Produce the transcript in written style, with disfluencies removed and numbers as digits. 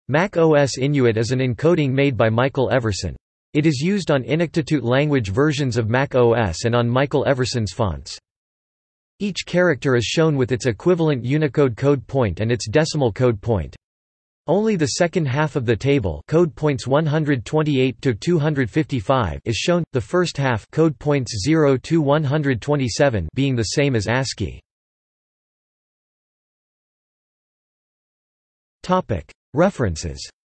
Mac OS Inuit is an encoding made by Michael Everson. It is used on Inuktitut language versions of Mac OS and on Michael Everson's fonts. Each character is shown with its equivalent Unicode code point and its decimal code point. Only the second half of the table, code points 128 to 255, is shown, the first half, code points 0 to 127, being the same as ASCII. Topic: References.